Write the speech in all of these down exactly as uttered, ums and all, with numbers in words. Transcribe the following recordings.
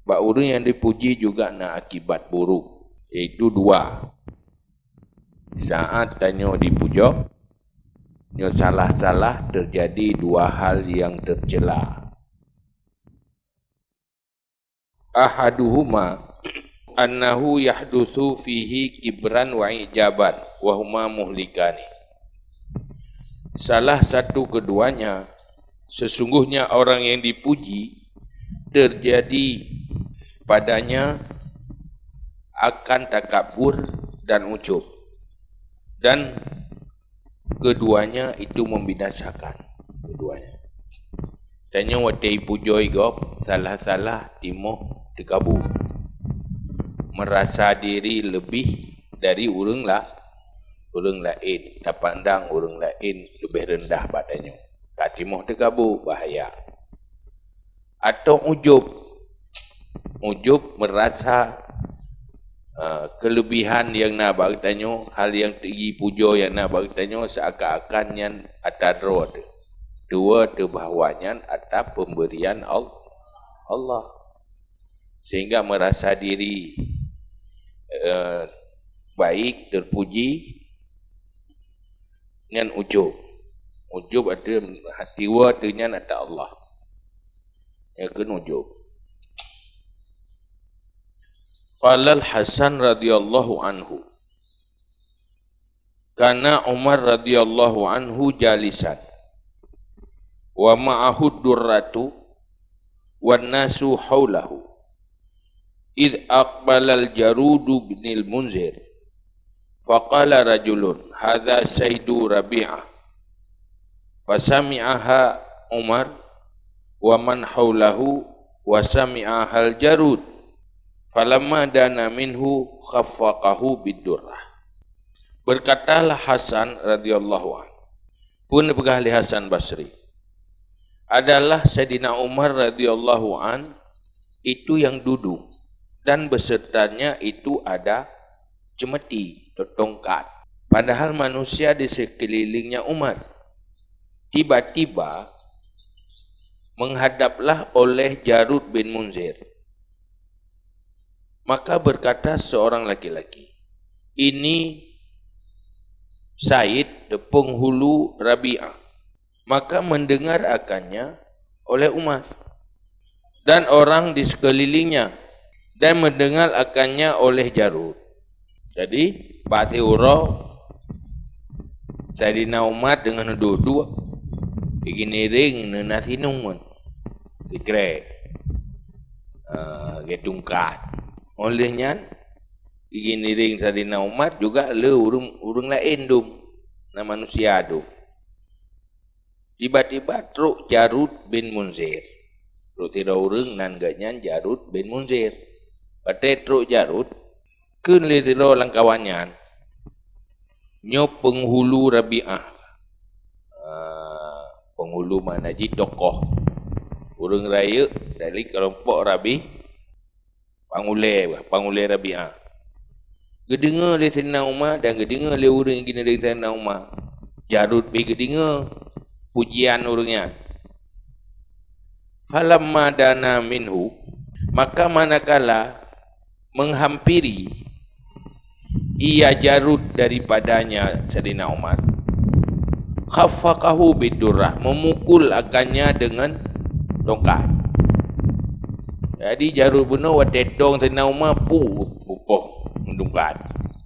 Bak orang yang dipuji juga nak akibat buruk. Iaitu dua. Saat tanya dipuja, nyo salah-salah terjadi dua hal yang tercela. Ahaduhuma annahu yahdutsu fihi kibran wa ijaban wa huma muhlikani. Salah satu keduanya, sesungguhnya orang yang dipuji terjadi padanya akan takabur dan ujub, dan keduanya itu membinasakan keduanya. Tanya watai pujoi gop salah-salah timoh tekabur, merasa diri lebih dari orang lah orang lain, tak pandang orang lain lebih rendah badannya. Kat timoh tekabur bahaya. Atau ujub, ujub merasa uh, kelebihan yang nak bagtanya, hal yang tinggi pujo yang nak bagtanya seakan-akan yang atas roh. Dua terbahawanya atas pemberian Allah, sehingga merasa diri uh, baik, terpuji dengan ujub. Ujub ada hati wa dengan atas Allah. Ya kena ujub. Qala Al-Hasan radhiyallahu anhu, kana Umar radhiyallahu anhu jalisan wa ma'ahu durratu wan nasu haulahu id aqbala al-jarudu bin al-munzir faqala rajulun hadha sayyidu Rabi'ah fasami'aha Umar wa man haulahu wa sami'ahal jarud falamma dana minhu khaffaqahu bidurrah. Berkatalah Hasan radhiyallahu anhu, pun berkali Hasan Basri, adalah Sayyidina Umar radhiyallahu an itu yang duduk dan besertanya itu ada cemeti atau tongkat, padahal manusia di sekelilingnya Umar. Tiba-tiba menghadaplah oleh Jarud bin Munzir. Maka berkata seorang laki-laki, ini Said penghulu Rabi'ah. Maka mendengar akannya oleh Umar dan orang di sekelilingnya, dan mendengar akannya oleh Jarud. Jadi Pak Teuro Sayyidina Umar dengan dua-dua begini ring nasi nungun dikrek uh, getungkat olehnya begini ring Sayyidina Umar juga le urung urung lain dum na manusia dum. Tiba-tiba truk Jarud bin Munzir, truk tidak urung nan ganyan Jarud bin Munzir. Pada truk Jarud kun le tidak langkawannya nyo penghulu Rabi'ah. Penghulu mana ji tokoh urang raya dari kelompok Rabi pangule pangule Rabi'ah. Gedengar le Sayyidina Umar dan gedengar le urang gini dari Sayyidina Umar. Jarud be gedengar pujian urangnya. Falamma dana minhu, maka manakala menghampiri ia Jarud daripadanya Sayyidina Umar, khaffaqahu bidurrah, memukul akannya dengan tongkat. Jadi Jarud benar watetong Sayyidina Umar pu pupoh mendungkat.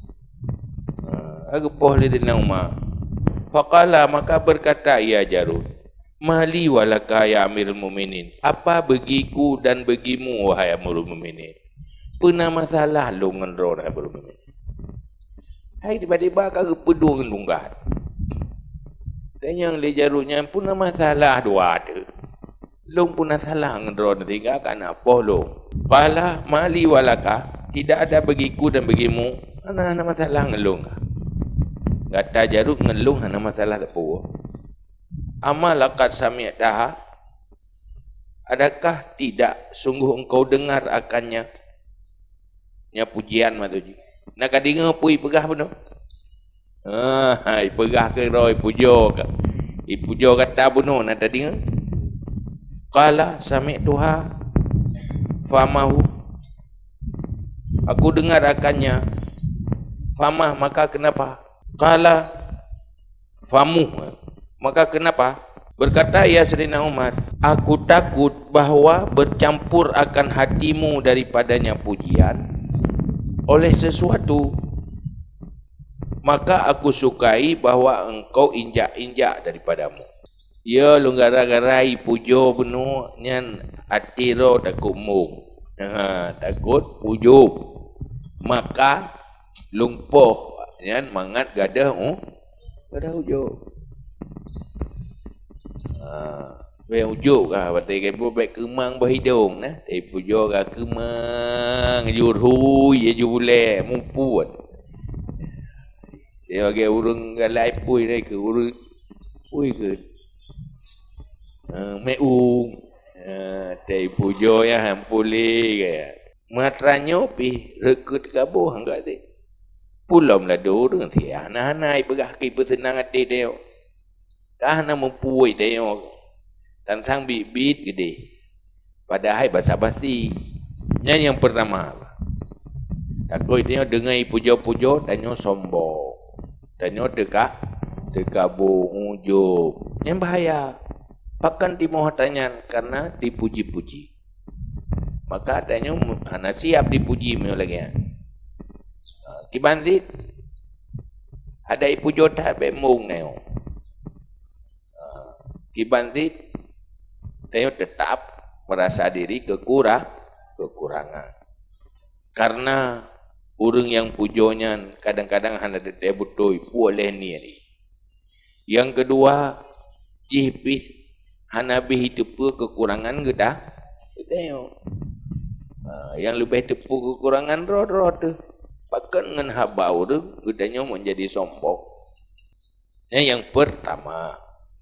Ha, agepoh le Sayyidina Umar. Faqala, maka berkata ia Jarud, mali walaka ya Amirul Mukminin, apa bagiku dan bagimu wahai Amirul Mukminin? Pernah masalah lu dengan roh Amirul Mukminin? Hai tiba-tiba kagak pedung lunggat. Dan yang le Jarudnya pun masalah dua ada. Long pun salah ngendro tiga kan apa long. Pala mali walaka, tidak ada bagiku dan bagimu. Ana ana masalah ngelung. Kata Jarud ngelung ana masalah apa? Amal laqad sami'taha, adakah tidak sungguh engkau dengar akannya? Nya pujian matuji. Nak kadinga pui pegah beno. Ah, hai pegah ke roi pujo ke. I pujo kata buno nak kadinga. Qala sami'tuha famahu Aku dengar akannya. Famah, maka kenapa? Qala famu, maka kenapa? Berkata ya Sayyidina Umar, aku takut bahwa bercampur akan hatimu daripadanya pujian oleh sesuatu, maka aku sukai bahwa engkau injak-injak daripadamu. Ya lu gara-garai pujo benu nyan atiro takut mung. Ha, takut pujo. Maka lumpuh nyan mangat gadah oh. Gadah ujo. Ha, be ujo kah batai ke baik kemang bahidung nah. Tai pujo ka kemang jurhui ye jule mumput. Dia bagi urang galai pui dai ke urang pui ke. Uh, meung uh, tai pujo ya hampuli ke matranyo pi rekut kabuh enggak ti pulom la do dengan si anak-anak pegah ki bersenang hati dia kahna mempuai dia dan sang bibit gede padahal basa-basi nya yang pertama takut dia dengar pujo-pujo danyo sombong danyo dekat dekabu ujub yang bahaya. Bahkan dimohon karena dipuji-puji. Maka adanya hana siap dipuji lagi. Kibantit ada ipujo tak bemung neo. Kibantit dia tetap merasa diri kekurang kekurangan. Karena urang yang pujonya kadang-kadang hana dia butoi boleh ni. Yang kedua jihpis hanabi hidup kekurangan kita kita uh, yang lebih tepu kekurangan rod-rod tu pakai dengan habau tu gudanya menjadi sombong. Yang pertama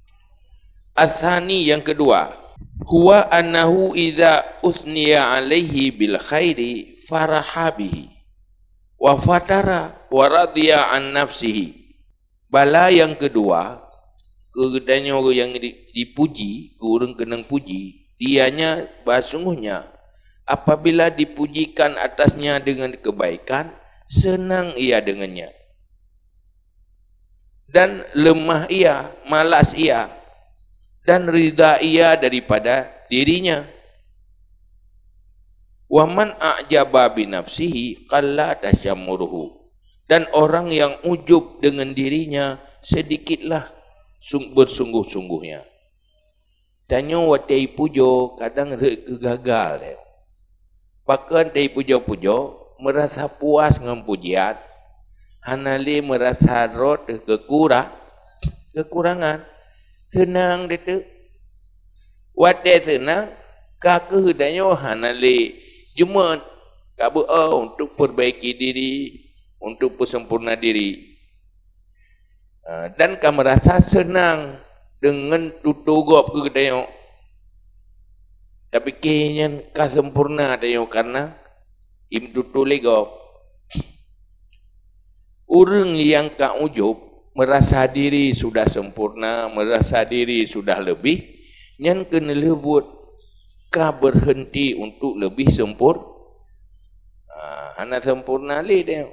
asani yang kedua huwa annahu idza usniya alaihi bil khairi farahabihi wa fatara wa radiya an nafsihi. Bala yang kedua kedanya orang yang dipuji, orang kenang puji, dianya bersungguhnya apabila dipujikan atasnya dengan kebaikan, senang ia dengannya. Dan lemah ia, malas ia, dan ridha ia daripada dirinya. Wa man a'jaba bi nafsihi qalla tashammuruhu. Dan orang yang ujub dengan dirinya sedikitlah bersungguh-sungguhnya. Tanyo watai pujo kadang kegagal. Bahkan tai pujo-pujo merasa puas dengan pujian. Hanali merasa rot kekurang, kekurangan. Senang itu. Watai senang kakek tanyo hanali cuma kabu oh, untuk perbaiki diri, untuk bersempurna diri. Dan kamu merasa senang dengan tutugop ke dayo. Tapi kayaknya kau sempurna dayo karena im tutuligop. Orang yang kau ujub merasa diri sudah sempurna, merasa diri sudah lebih, yang kena lebut kau berhenti untuk lebih sempur. Ah, hana sempurna li dayo.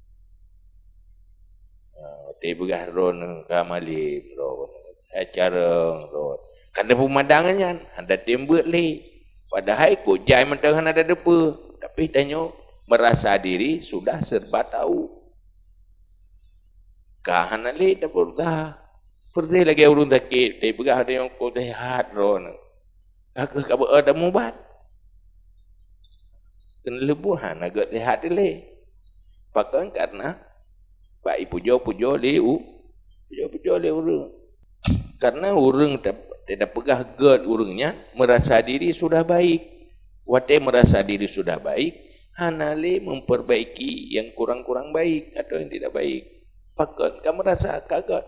Dia begah ron kamali ron acara ron kada pemandangannya ada tembak le padahal ko jai mendengan ada depa tapi tanyo merasa diri sudah serba tahu kahana le dapur dah pergi lagi urun sakit dia begah ada yang ko sehat ron kakak ka ada mubat kena lebuhan agak sehat le pakai karena baik pujo-pujo liu, pujo-pujo liu urang. Karena urang tidak pegah ged urangnya merasa diri sudah baik. Wate merasa diri sudah baik, hanale memperbaiki yang kurang-kurang baik atau yang tidak baik. Pakan kamu merasa kaget.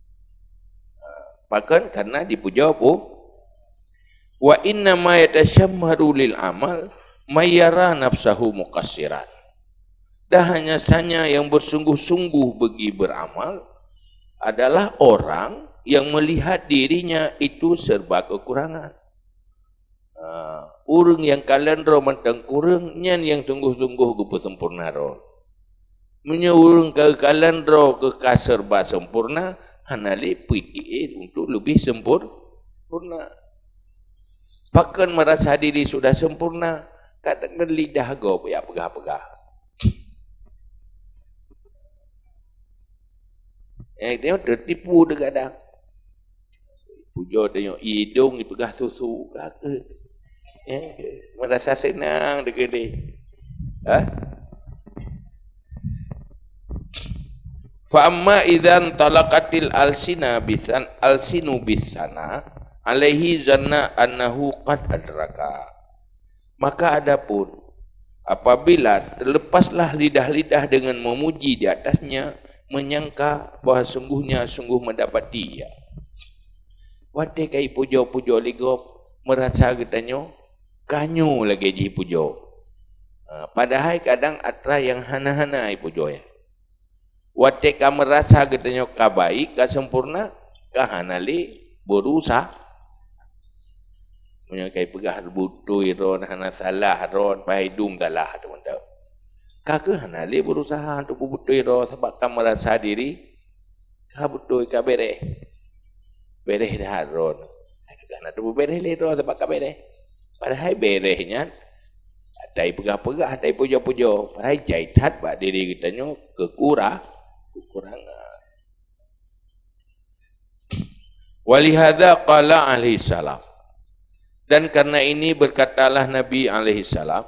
Pakan karena dipuja apa? Wa inna ma yatashammaru lil amal mayara nafsahu muqassiran. Dah hanya saja yang bersungguh-sungguh bagi beramal adalah orang yang melihat dirinya itu serba kekurangan. urang yang kalendro mantang kurang nyan yang sungguh-sungguh gupu sempurna ro. Munya urang ke kalendro ke kaserba sempurna hanali pikir untuk lebih sempurna. Bahkan merasa diri sudah sempurna, kadang lidah go ya pegah-pegah. Eh dia tertipu kadang. Pujo tengok hidung dipegah susu kata. Eh merasa senang dekat dia. Ha? Fa amma idzan talaqatil alsina bisan alsinu bisana alaihi zanna annahu qad adraka. Maka adapun apabila terlepaslah lidah-lidah dengan memuji di atasnya, menyangka bahawa sungguhnya sungguh mendapati dia. Wate kai pujo-pujo ligop merasa getanyo kanyu lagi ji pujo. Ha, padahal kadang atra yang hana-hana ai pujo ya. Wate ka merasa getanyo ka baik, ka sempurna, ka hanali berusaha. Punya kai pegah butui ron hana salah ron pai dung galah teman-teman. Ka hanali berusaha untuk butui ron sebab ka merasa diri ka butui ka bereh. Bereh dah ron. Karena tu bereh le ron sebab ka bereh. Padahal berehnya ada pegah-pegah, ada pujo-pujo. Padahal jaitat bak diri getanyo kekurang kekurangan. Walihada qala alaihi salam. Dan karena ini berkatalah Nabi alaihi salam,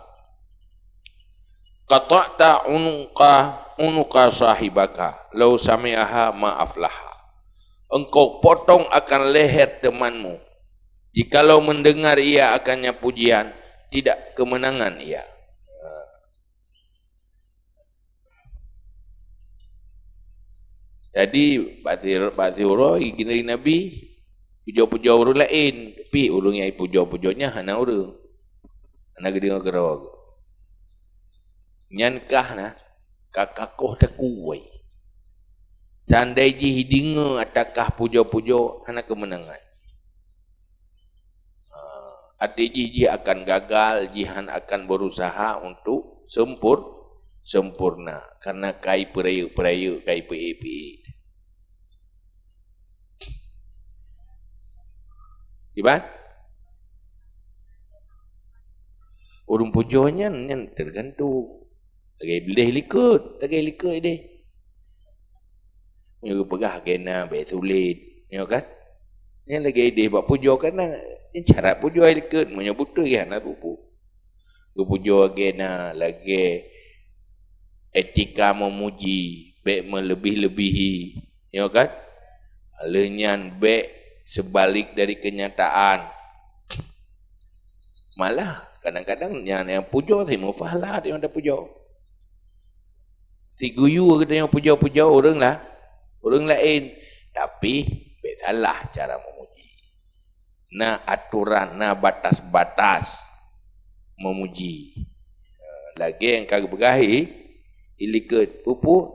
qata'ta unuqa unuqa sahibaka law sami'aha ma aflaha. Engkau potong akan leher temanmu jikalau mendengar ia akannya pujian, tidak kemenangan ia. Jadi batir batir gini Nabi pujo-pujo urang lain, tapi urang yang pujo-pujonya hana urang. Hana gede ngerog. Nyankah nah kakakoh tak kuai. Sandai ji hidinga atakah pujo-pujo hana kemenangan. Ati ji ji akan gagal, jihan akan berusaha untuk sempur sempurna karena kai perayu-perayu kai pi-pi. Iban? Urung pujonya nyen tergantung. Lagi boleh likut, lagi likut dia. Nyo pegah kena be sulit, nyo kan? Ni lagi dia buat pujo kan ni cara pujo likut, monyo butuh ya nak pupu. Go pujo kena lagi etika memuji, be melebih-lebihi, nyo kan? Alenyan be sebalik dari kenyataan. Malah kadang-kadang yang, yang pujo si mufahalah dia ada pujo. Si guyu kita yang pujo-pujo orang lah, orang lain. Tapi salah cara memuji. Nah aturan, nah batas-batas memuji. Lagi yang kagak bergahi, ilikut pupu.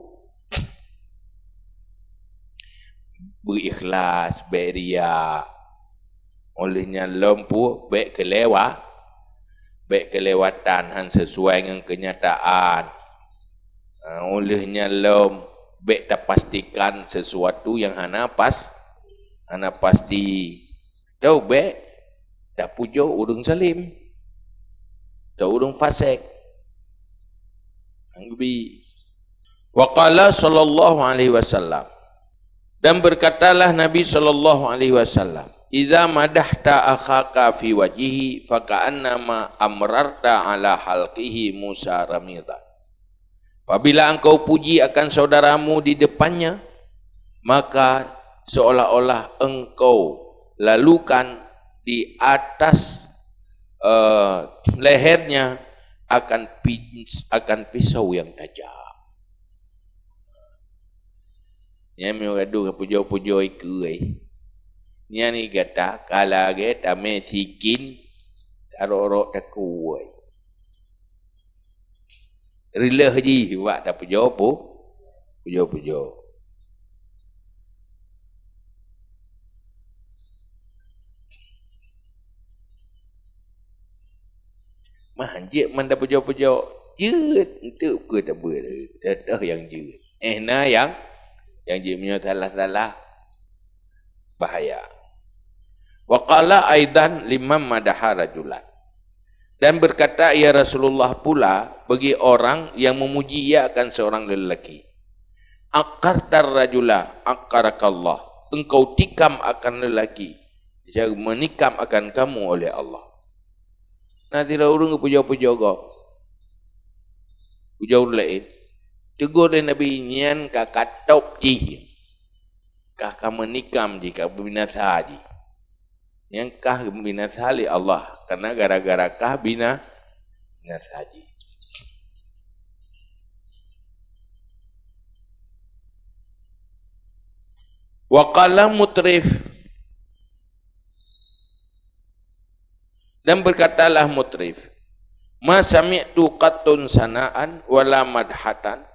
Berikhlas, beria, olehnya lempu, baik kelewat, baik kelewatan han sesuai dengan kenyataan. Uh, olehnya lem, baik tak pastikan sesuatu yang hana pas, hana pasti. Tahu baik, tak pujo urung salim, tak urung fasik. Angbi. Waqala sallallahu alaihi wasallam. Dan berkatalah Nabi sallallahu alaihi wasallam, "Idza madahta akhaka fi wajhihi fa ka'annama amrarta ala halqihi Musa ramida." Apabila engkau puji akan saudaramu di depannya, maka seolah-olah engkau lalukan di atas uh, lehernya akan pis, akan pisau yang tajam. Nya mi gaduh pujo-pujo iku ai. Nya ni kata kala ge tame sikin aro-aro taku ai. Rilah ji wak tak pujo pu. Pujo-pujo. Manjik manda pujuk-pujuk. Jeut untuk ke tak ber. Dah yang jeut. Eh na yang yang jeut punya salah-salah bahaya. Wa qala aidan liman madaha rajulan. Dan berkata ya Rasulullah pula bagi orang yang memuji ia akan seorang lelaki. Aqartar rajula aqarakallah. Engkau tikam akan lelaki. Jangan menikam akan kamu oleh Allah. Nanti lah orang puja-puja kau. Puja lain. Tegur oleh Nabi nyan ka katop ji. Kah kamu nikam jika binasa ji. Yang kah binasa li Allah. Karena gara-gara kah bina binasa ji. Wa qala mutrif. Dan berkatalah mutrif, ma sami'tu qattun sana'an wala madhatan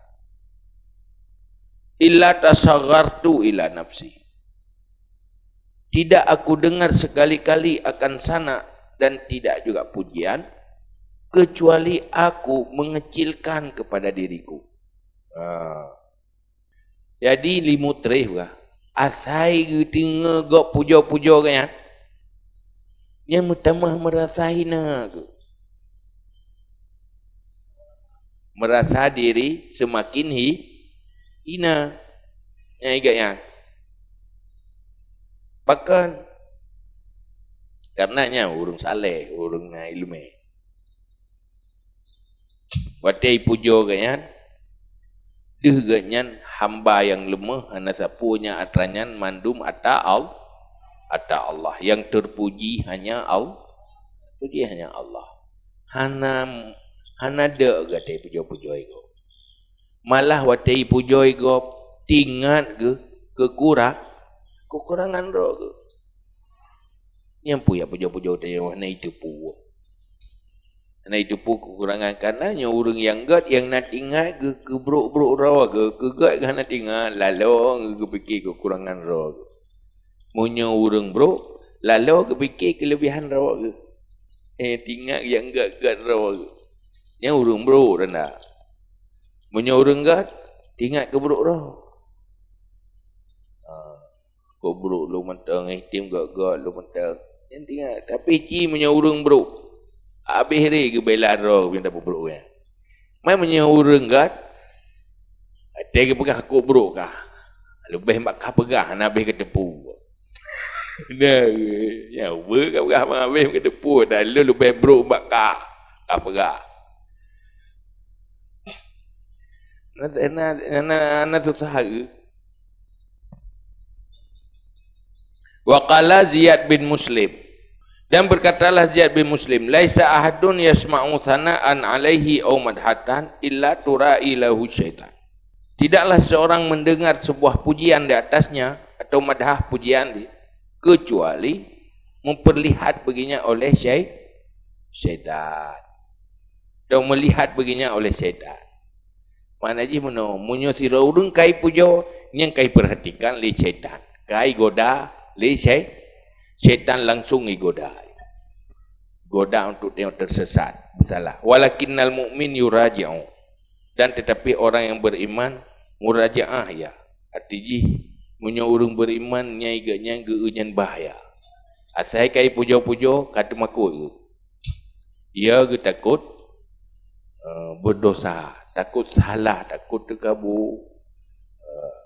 illa tasaghartu ila nafsi. Tidak aku dengar sekali-kali akan sana dan tidak juga pujian kecuali aku mengecilkan kepada diriku. Ha. Jadi li mutrif lah. Asai getinga gok puja-puja kan. Yang pertama merasa hina ke? Merasa diri semakin hi, hina. Yang ingatnya. Bahkan karenanya urung saleh, urung ilmu. Watai pujo ganyan. Deh ganyan hamba yang lemah hana sapunya atranyan mandum ata Allah. Ada Allah yang terpuji hanya Allah, puji hanya Allah. Hana hana de gatai pujo-pujo ego. Malah watai pujo ego tingat ke kekurang kekurangan ro ke. Nyampu ya pujo-pujo tadi hana itu pu. Hana itu pu kekurangan karena nya urang yang gat yang nak tingat ke kebruk-bruk ro ke kegat hana tingat lalu ke fikir kekurangan ro ke. Munya urang bro, lalu kepikir kelebihan rawa ke. Eh, tinggal yang gak-gak rawa ke. Yang urang bro, rendah. Munya urang gak, tinggal ke bro rawa. Ha, kau bro, lu mentang, eh, tim gak-gak, lu mentang. Yang tinggal, tapi ci munya urang bro. Habis hari ke bela rawa, yang dapat bro ya. Mai munya urang gak, ada ke pegah kau bro kah. Lebih mak pegah, habis ke tepu. Nah, ya, ber kau gah mabih ke depu dah lu lebih bro mak ka. Apa gah? Nanti ana ana ana tu sahag. Wa qala Ziyad bin Muslim. Dan berkatalah Ziyad bin Muslim, laisa ahadun yasma'u thana'an alaihi aw madhatan illa tura'i lahu syaitan. Tidaklah seorang mendengar sebuah pujian di atasnya atau madhah pujian dia kecuali memperlihat baginya oleh syai syaitan. Dan melihat baginya oleh syaitan. Mana ji meno munyo sira urang kai pujo nyang kai perhatikan li syaitan. Kai goda li syai syaitan langsung igoda. Goda untuk dia tersesat. Salah. Walakinnal mu'min yuraji'u. Dan tetapi orang yang beriman murajaah ya. Artinya munyo urang beriman nyai ganya geunya bahaya. Asai kai pujo-pujo kata makut. Ia ge takut uh, berdosa, takut salah, takut terkabur. Uh.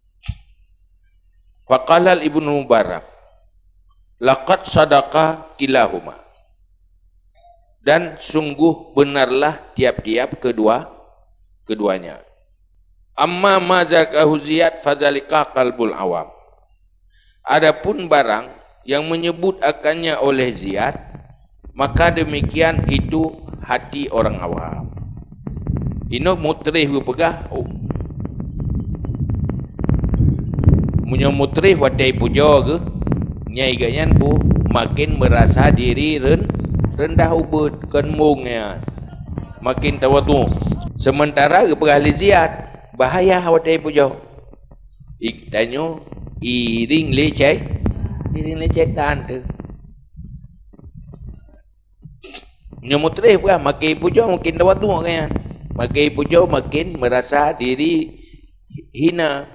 Faqala Ibnu Mubarak, laqad sadaqa kilahuma. Dan sungguh benarlah tiap-tiap kedua keduanya. Amma ma zakahu Ziyad fadzalika qalbul awam. Adapun barang yang menyebut akannya oleh Ziyad, maka demikian itu hati orang awam. Ino mutrif pegah. Oh. Munyo mutrif watai pujo ke, nyai ganyan pu makin merasa diri ren, rendah ubud kan mungnya. Makin tawadu. Sementara ke ahli Ziyad bahaya watai pujo. Ik tanyo iring lecai, iring lecai tan tu. Punya mutrif kan, makin puja makin tawaduk kan. Makin puja makin merasa diri hina.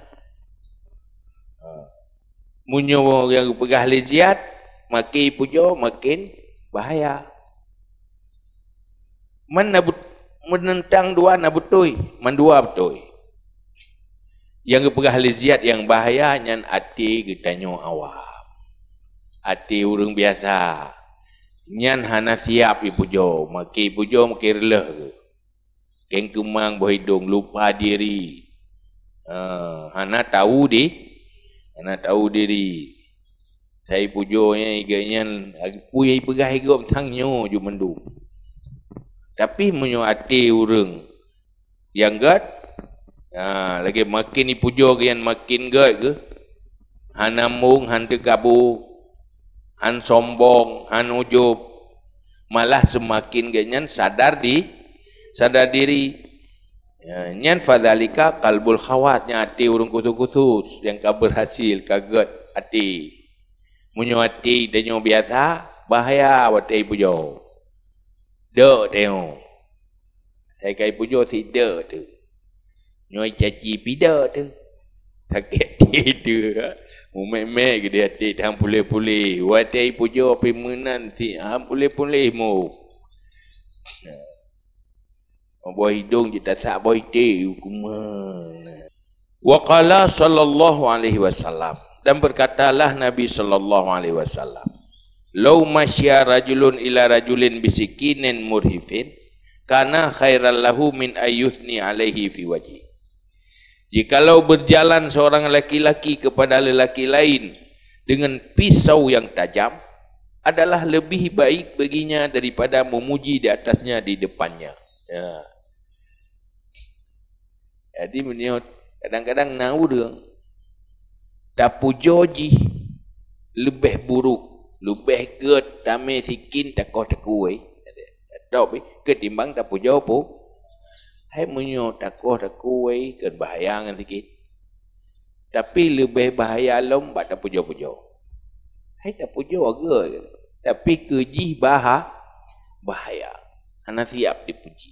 Punya yang pegah leziat, makin puja makin bahaya. Mana menentang dua na betul, mandua betul. Yang pegah leziat yang bahaya nyan ati getanyo awam. Ati urang biasa. Nyan hana siap ipujo, maki ipujo maki releh. Keng kemang bohidung lupa diri. Uh, hana tahu di, hana tahu diri. Saya pujonya iganya puya ipegah igop tangnyo ju mendu. Tapi menyo ati urang yang gat, uh, lagi makin ipujo kian makin gat ke. Han mung, han tekabu. Han sombong, han ujub, malah semakin ganyan sadar di sadar diri. Ya, nyan fadzalika qalbul khawatnya hati urung kutu-kutu yang ka berhasil kaget hati. Munyo hati danyo biasa bahaya wate pujo. De teo. Sai kai pujo si de tu. Nyoi caci pida tu. Sakit tu. Mumek-mek ke dia hati hang pulih-pulih. Wadai pujo api menan ti hang pulih-pulih mu. Buah hidung je tak sak buah hidung hukuman. Wa qala sallallahu alaihi wasallam, dan berkatalah Nabi sallallahu alaihi wasallam, "Lau masya rajulun ila rajulin bisikinin murhifin kana khairal lahu min ayyuthni alaihi fi wajhi." Jikalau berjalan seorang laki-laki kepada lelaki lain dengan pisau yang tajam, adalah lebih baik baginya daripada memuji di atasnya di depannya. Ya. Jadi menurut kadang-kadang nau dia tak pujoji lebih buruk, lebih get tame sikin tak kau takui. Tapi ketimbang tak pujo pun. Hai munyo takoh takui ke bahayangan sikit. Tapi lebih bahaya lom tak pujo-pujo. Hai tak pujo aga. Tapi keji bahaya bahaya. Hana siap dipuji.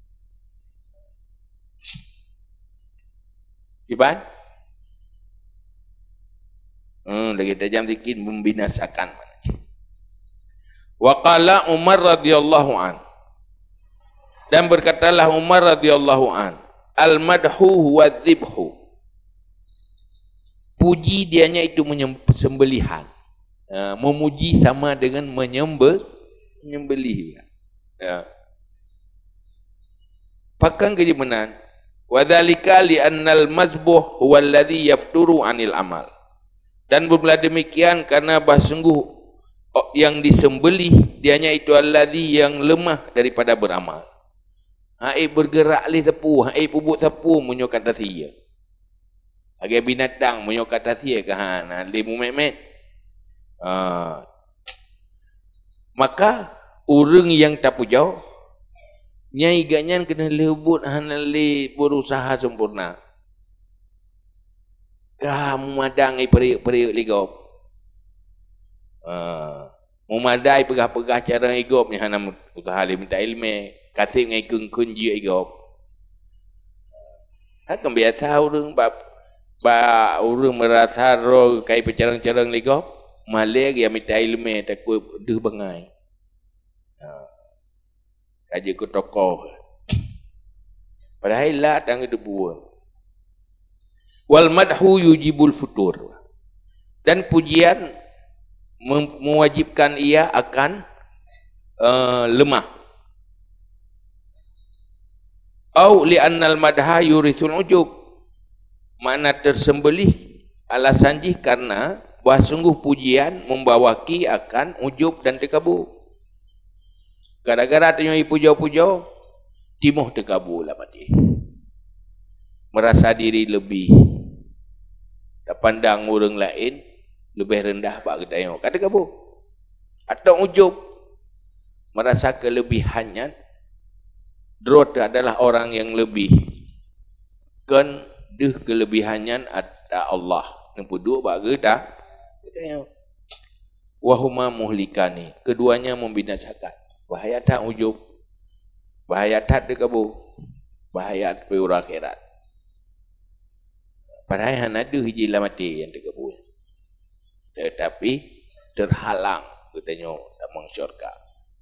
Iban? Hmm, lagi tajam sikit membinasakan. Wa qala Umar radhiyallahu an. Dan berkatalah Umar radhiyallahu an, al-madhu huwa dzibhu. Puji dianya itu menyembelihan. Uh, memuji sama dengan menyembel, menyembelih. Ya. Pakang kejimenan. Wa dzalika li annal mazbuh huwa alladhi yafturu anil amal. Dan bermula demikian karena bahsungguh yang disembelih dianya itu alladhi yang lemah daripada beramal. Hai bergerak li tepu, hai pubuk tepu munyo kata sia. Agi binatang munyo kata sia ke han, li mumet-met. Ah. Maka urang yang tak pujau nyai ganyan kena lebut han li berusaha sempurna. Kamu madang ai periuk-periuk ligop. Ah. Memadai pegah-pegah cara igop ni han pegah ali minta ilmu. Kasih ngai kung kun je igop. Akan biasa urang bab ba urang merasa ro kai pecarang-carang ligop, malek ya minta ilmu takut deh bangai. Ha. Kaji ku tokoh. Padahal lah tang itu buah. Wal madhu yujibul futur. Dan pujian mewajibkan ia akan uh, lemah. Au li'annal madha yurithul ujub. Makna tersembelih alasan jih karena bahawa sungguh pujian membawaki akan ujub dan tekabur. Gara-gara tanya puja-puja timuh tekabur lah mati. Merasa diri lebih. Tak pandang orang lain lebih rendah pak kita kata kabur. Atau ujub merasa kelebihannya. Drot adalah orang yang lebih kan deh kelebihannya ada Allah. Nampu dua bagi dah. Wahuma muhlikani. Keduanya membinasakan. Bahaya tak ujub. Bahaya tak di kabu. Bahaya di akhirat. Padahal ada hijilah mati yang di kabu. Tetapi terhalang katanya dalam syurga.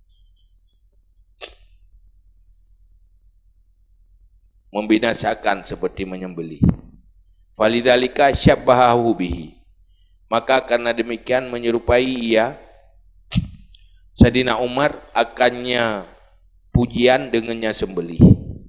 Membinasakan seperti menyembelih. Falidzalika syabbahahu bihi. Maka karena demikian menyerupai ia Sayyidina Umar akannya pujian dengannya sembelih.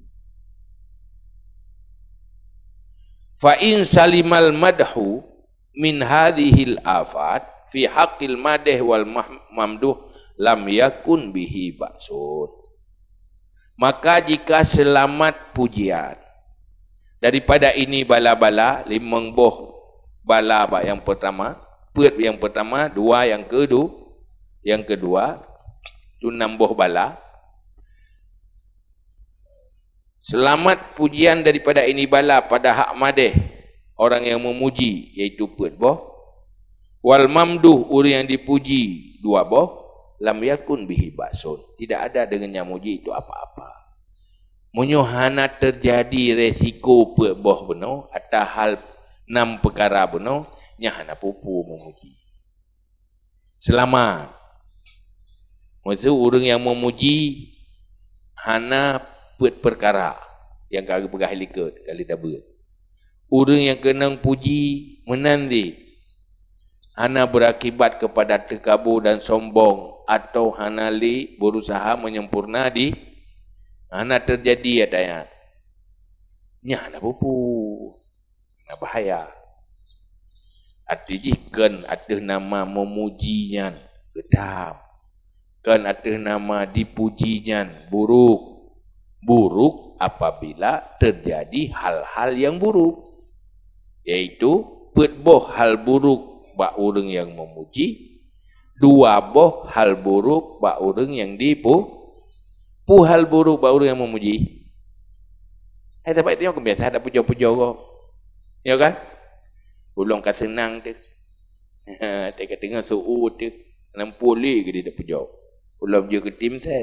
Fa in salimal madhu min hadhil afat fi haqqil madh wal mamduh lam yakun bihi ba'sun. Maka jika selamat pujian daripada ini bala-bala, limang boh bala yang pertama, pet yang pertama, dua yang kedua, yang kedua, tu enam boh bala. Selamat pujian daripada ini bala pada hak madeh, orang yang memuji, iaitu pet boh. Wal mamduh, orang yang dipuji, dua boh. Lam yakun bihi ba'sun. Tidak ada dengannya muji itu apa-apa. Menyuhana terjadi resiko pet boh benar, atau hal enam perkara benar, nyahana pupu memuji. Selamat. Maksud orang yang memuji hana pet perkara yang kagak pegah likat kali double. Orang yang kena puji menandi hana berakibat kepada terkabur dan sombong atau hana li berusaha menyempurna di hana terjadi adanya. Nya hana pupu. Hana bahaya. Artinya kan ada nama memujinya gedam. Kan ada nama dipujinya buruk. Buruk apabila terjadi hal-hal yang buruk. Yaitu petboh hal buruk bak orang yang memuji. Dua boh hal buruk bak orang yang dipu. Pu hal buruk bak orang yang memuji. Eh tapi tengok biasa ada puja-puja kau. Ya kan? Ulung kat senang tu. Tengok tengok suut tu. Nampuli ke dia dah puja. Ulung dia ke tim ses.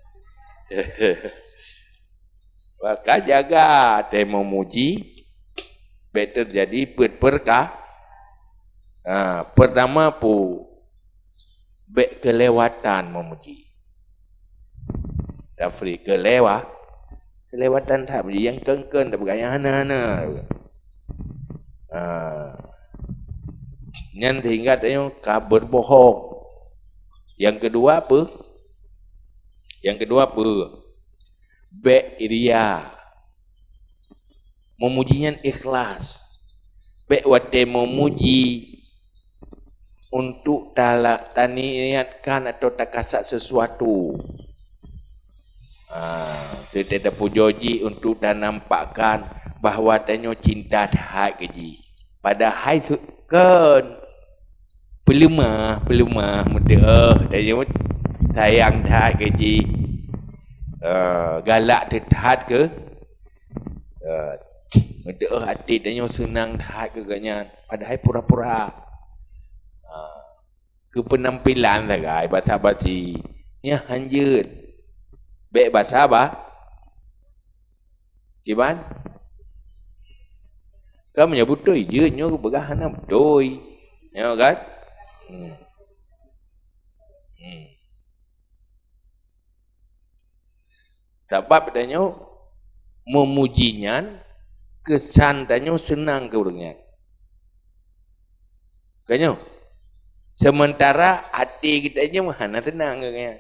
Maka jaga te memuji. Better jadi perkah. Ha, pertama pu Bek kelewatan memuji. Tafri kelewat. Kelewatan tak memuji. Yang kengken tak bergaya hana-hana. Haa. Yang sehingga tanya kabar bohong. Yang kedua apa? Yang kedua apa? Bek iria. Memujinya ikhlas. Bek wate memuji untuk talak taniatkan atau tak kasat sesuatu. Ah, saya tidak pujoji untuk dan nampakkan bahawa tanya cinta hak keji. Padahal itu kan pelemah, pelemah muda tanya sayang hak keji. Uh, galak terhad ke? Uh, muda hati tanya senang hak ke ganyan. Padahal pura-pura. Ke penampilan saja bahasa basi nya hanjut baik bahasa apa gimana kamu nyebut tu je nyo bergahana betul ya kan hmm. Hmm. Sebab tanya memujinya kesan tanya senang ke orangnya kanyo. Sementara hati kita aja mana tenang kan.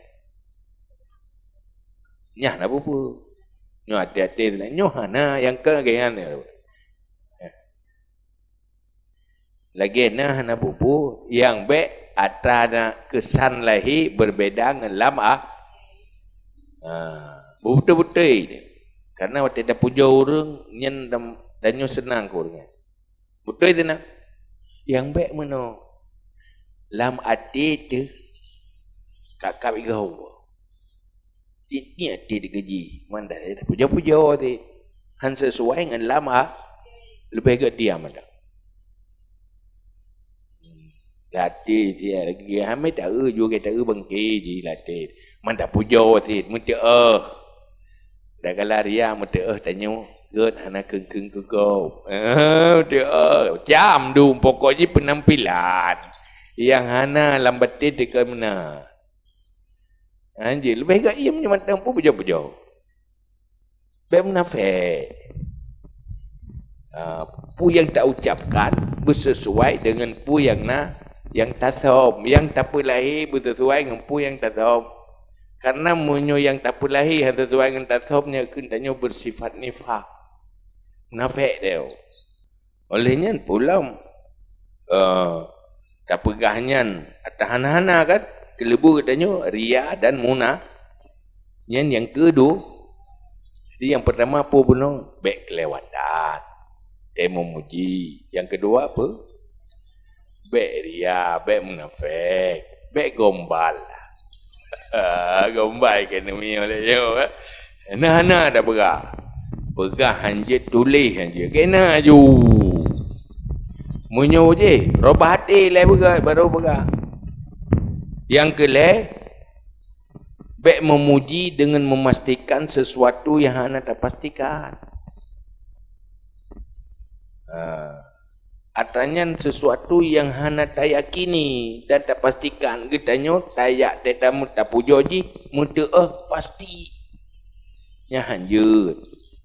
Nyah nak apa? Nyo hati-hati tenang. Nyo hana yang ke kan. Lagi na hana bubu yang be ada kesan lahi berbeda dengan lam ah. Ah, betul-betul. Karena waktu ada puja orang nyen dan nyo senang ke orangnya. Betul itu nak. Yang be mana? Lam ati tu kakak igau. Ini ati dikeji. Mana dah puja-puja tu. Han sesuai dengan lama lebih ke dia mana. Latih dia lagi hamil tak e juga tak e bangki di latih. Mana pujo ti, mun te eh. Dah kala ria mun te eh tanyo, geut hana keung-keung kego. Eh, te eh, jam du pokoknya penampilan. Yang hana lambatin dekat mana. Anjir, lebih gak ia macam mana pun pujo-pujo. Baik munafik. Uh, pu yang tak ucapkan bersesuai dengan pu yang na yang tasom, yang tak lahir bersesuai dengan pu yang tasom. Karena munyo yang tak lahir sesuai dengan tasomnya kentanya bersifat nifak. Munafik dia. Olehnya pula uh, tak pegahnya atas hana-hana kan kelebu katanya ria dan munah. Yang yang kedua, jadi yang pertama apa benar? Baik kelewatan. Dia memuji. Yang kedua apa? Baik ria, baik munafik, baik gombal. Gombal kena mi oleh yo. Nah-nah dah pegah. Pegah hanje tulis hanje. Kena ju. Munyo je, robah hati lah pegah baru pegah. Yang kelih, baik memuji dengan memastikan sesuatu yang hana tak pastikan. Uh, Artinya sesuatu yang hana tak yakini dan tak pastikan. Katanya tayak tetamu tak pujo ji, muda eh pasti. Nya hanjut.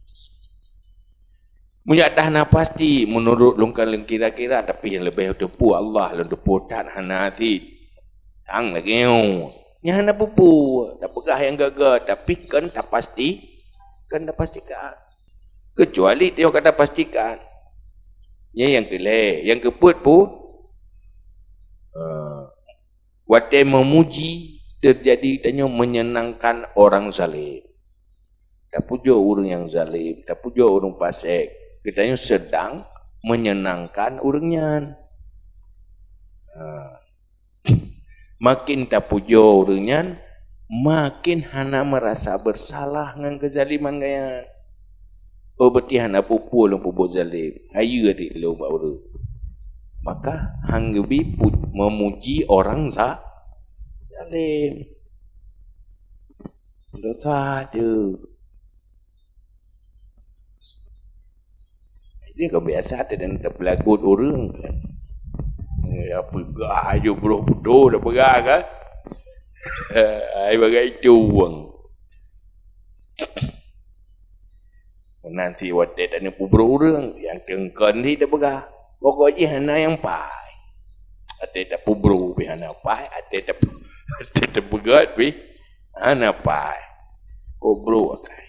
Munya dah na pasti menurut lungkan kira-kira tapi yang lebih depu Allah lan depu tak hana hati. Tang lagi yo. Nya hana pupu, tak pegah yang gagal tapi kan tak pasti, kan tak pastikan. Kecuali dia kata pastikan. Ya yang kelih, yang keput pun uh, wate memuji terjadi tanya menyenangkan orang zalim. Tak pujo orang yang zalim, tak pujo orang fasik. Katanya sedang menyenangkan orangnya. Uh, makin tak pujo orangnya, makin hana merasa bersalah dengan kezaliman gaya. Oh berarti hana pupu long pupu zalim. Ayu adik lo baru. Maka hang lebih memuji orang za zalim. Dosa ada. Ini kebiasaan dan terpelagut orang kan. Ya pegah je bro bodoh dah pegah kan. Ai bagai cuang. Nanti wadah dan pubro orang yang tengkan ni tak pegah. Pokoknya hana yang pai. Ada tak pubro be hana pai, ada tak ada tak pegat be hana pai. Pubro akai.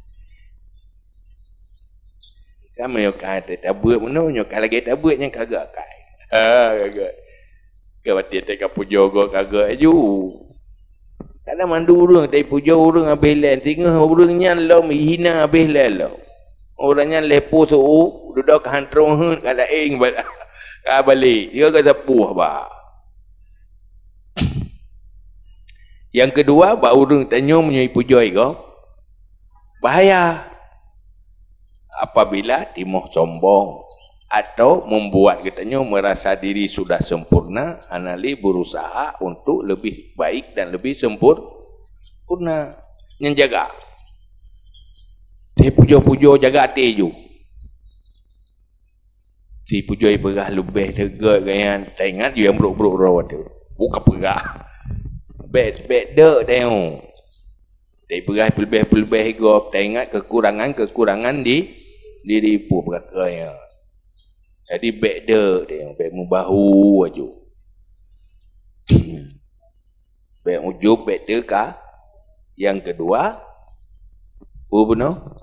Kami yo kai tak buat mana nyo kalau lagi tak buat yang kagak kai. Ha kagak. Kawat dia tak pujo go kagak aju. Kadang mandu orang dari pujo orang habis lain. Tengah orangnya lo hina habis lain lo. Orangnya lepo tu duduk hantrong hun kada ing ka balik. Dia kata puah ba. Yang kedua, ba orang tanya menyai pujoi ko. Bahaya. Apabila timoh sombong atau membuat katanya merasa diri sudah sempurna, anali berusaha untuk lebih baik dan lebih sempurna. Yang jaga. Dia pujo-pujo jaga hati ju. Si pujo berah lebih tegak gaya tengah ju yang buruk-buruk rawat tu. Buka perah. Bet bet dek dia. Dia berah lebih-lebih go tengah kekurangan-kekurangan di diri pu perkara. Jadi bet dek dia, bet mubahu aju. Bet ujub bet deka. Yang kedua, oh benar.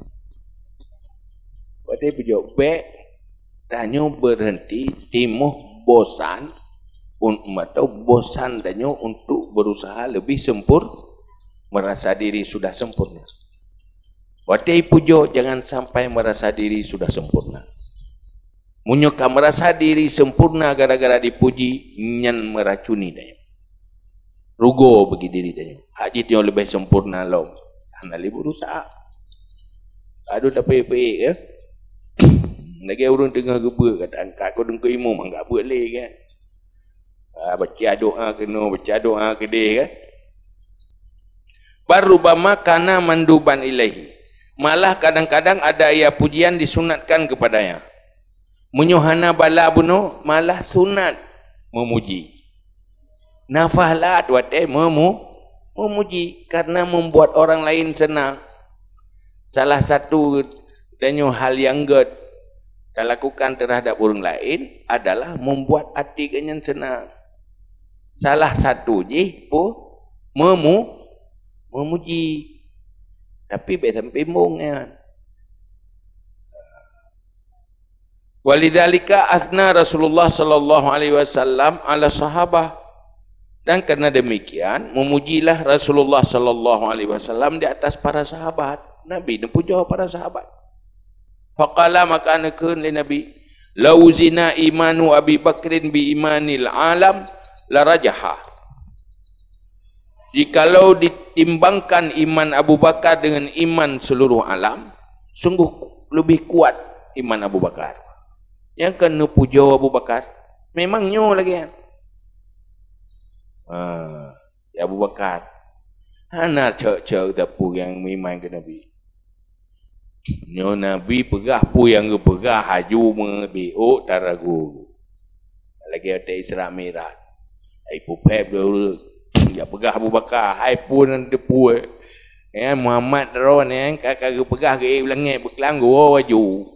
Pada pujuk baik, tanya berhenti, timuh bosan, atau bosan tanya untuk berusaha lebih sempur, merasa diri sudah sempurna. Pada pujuk jangan sampai merasa diri sudah sempurna. Munyuka merasa diri sempurna gara-gara dipuji, nyan meracuni tanya. Rugo bagi diri tanya. Haji dia lebih sempurna lo. Hanali berusaha. Aduh tapi baik ya. Lagi orang tengah gebur kata angkat kau dengku imam enggak boleh kan. Ah baca doa kena baca doa ke dia kan. Barubama kana manduban ilaihi. Malah kadang-kadang ada ia pujian disunatkan kepadanya. Menyuhana bala bunuh malah sunat memuji. Nafahlat wate memu memuji karena membuat orang lain senang. Salah satu dan hal yang good kita lakukan terhadap orang lain adalah membuat hati kenyan senang. Salah satu je pun memu memuji. Tapi be sampai mungnya. Walidzalika athna Rasulullah sallallahu alaihi wasallam ala sahabah. Dan karena demikian memujilah Rasulullah sallallahu alaihi wasallam di atas para sahabat. Nabi memuja para sahabat. Faqala maka anakeun li Nabi, "Lau zina imanu Abi Bakrin bi imanil alam la rajaha." Jikalau ditimbangkan iman Abu Bakar dengan iman seluruh alam, sungguh lebih kuat iman Abu Bakar. Yang kena puja Abu Bakar, memang nyo lagi kan? Ah, ya Abu Bakar, hana cak-cak dapu yang memang ke Nabi. Nyo Nabi pegah pu yang ke pegah haju mengebiuk taragu. Lagi ada Isra Mi'raj. Ai pupep dulu. Ya pegah Abu Bakar, hai pun depu. Ya Muhammad ron yang kakak pegah ke belangnya beklang gua waju.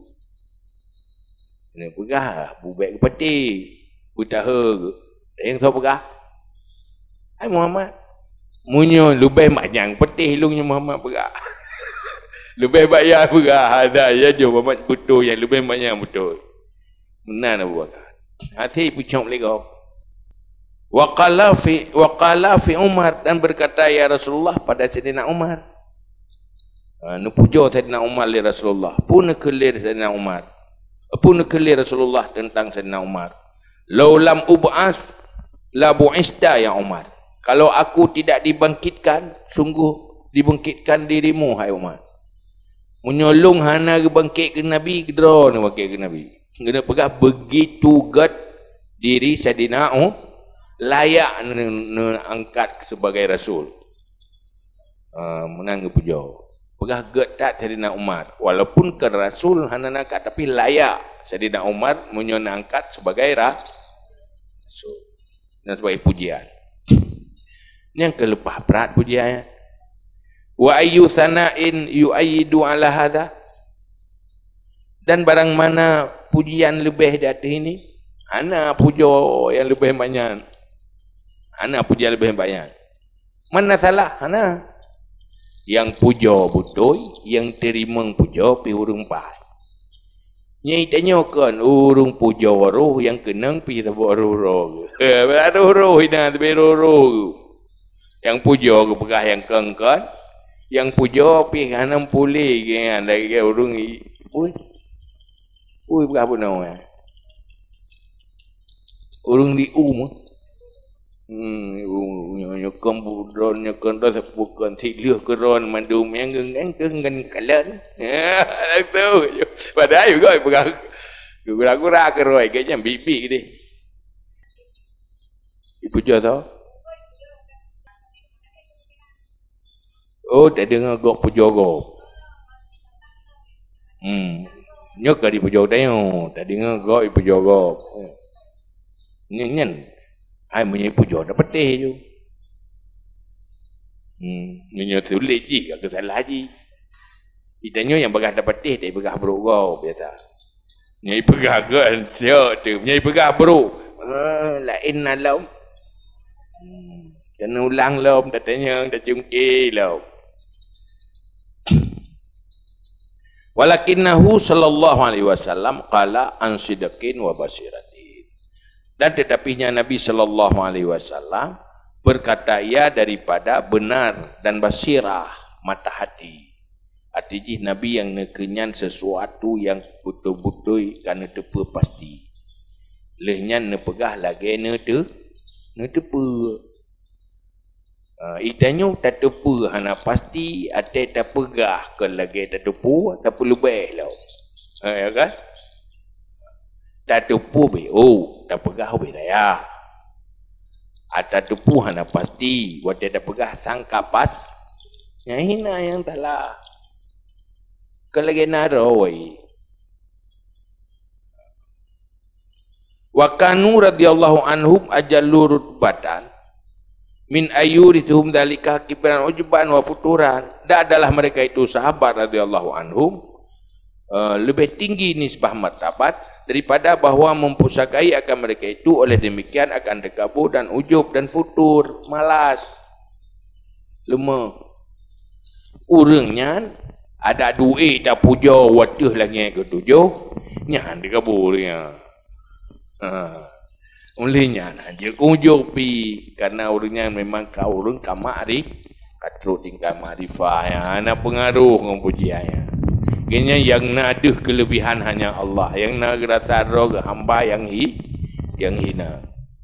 Ni pegah bubek peti, butaha. Yang tahu pegah. Hai Muhammad. Munyo lebih banyak peti lungnya Muhammad pegah. Lebih bayar pegah ada ya jo Muhammad betul yang lebih banyak betul. Benar Abu Bakar. Hati pucuk lego. Waqala fi waqala fi Umar dan berkata ya Rasulullah pada Sayyidina Umar. Uh, nu pujo Sayyidina Umar li Rasulullah. Pun kelir Sayyidina Umar. Pun kelir Rasulullah tentang Sayyidina Umar. Lau lam ub'as la bu'ista ya Umar. Kalau aku tidak dibangkitkan, sungguh dibangkitkan dirimu hai Umar. Menyolong hana bangkit ke Nabi, kedra nak bangkit ke Nabi. Kena pegah begitu gad diri Sayyidina Umar. Layak angkat sebagai Rasul. Uh, menang ke puja. Pegah getak Sayyidina Umar. Walaupun ke Rasul hana angkat tapi layak Sayyidina Umar menyona angkat sebagai Rasul. Dan sebagai pujian. Ini yang kelepah berat pujiannya. Wa ayyu sana'in yu'ayyidu ala hadha. Dan barang mana pujian lebih dari ini? Hana puja yang lebih banyak. Hana puja lebih banyak. Mana salah? Hana. Yang puja betul, yang terima puja pi urung pai. Nyai tanya kan, urung puja roh yang kenang pi tabu roh. Eh, roh roh ina tabi roh roh. Yang puja ke pegah yang kengkan, yang puja pi hanam pulih ke lagi urung i. Ui. Ui pegah pun nau ya. Urung di um. Hmm, nyokong budron nyokong dah bukan tiluh keron mandum yang gengang gengan kalan. Ya, tu. Padahal juga pegang. Gura-gura keroi kayaknya bibi deh. Ibu jual tahu? Oh, tak dengar gok pujogo. Hmm, nyok kali pujogo tayo. Tak dengar gok ibu jogo. Nyen. Hai punya puja dapat teh je. Hmm, nyo tulis je ke salah je. Itanya yang begah dapat teh, tak begah bro kau biasa. Nyai pegah kan, siap tu. Nyai pegah bro. Ah, lain alam. Hmm, kena ulang lom, tak tanya, tak cungkir lom. Walakinnahu sallallahu alaihi wasallam qala an sidqin wa basirat. Dan tetapinya Nabi sallallahu alaihi wasallam berkata ia daripada benar dan basirah mata hati. Artinya Nabi yang nekenyan sesuatu yang betul-betul kerana tepa pasti. Lehnya nepegah lagi ne te ne tepa. Uh, itanyo tak tepa hana pasti ate tak pegah ke lagi tak tepa tak perlu lebih lah. Uh, ya kan? Tak tepu be, oh, tak pegah be daya. Ada tepu hana pasti, buat dia tak pegah sangka pas, Yang hina yang telah. Kalau lagi narawai. Wa kanu radhiyallahu anhum ajallu rutbatan min ayurithum dalika kibran ujban wa futuran. Dan adalah mereka itu sahabat radhiyallahu anhum uh, lebih tinggi nisbah martabat daripada bahawa mempusakai akan mereka itu oleh demikian akan dekabur dan ujub dan futur, malas, lemah. Urangnya ada duit dah puja wadah lagi ke tujuh, nyan dekaburnya. Ha. Olehnya dia kunjuk pi karena orangnya memang kau orang kamak ari katrut tingkah makrifah ya ana pengaruh ngom pujiannya. Kenya yang nak ada kelebihan hanya Allah, yang nak rasa roh hamba yang hi yang hina.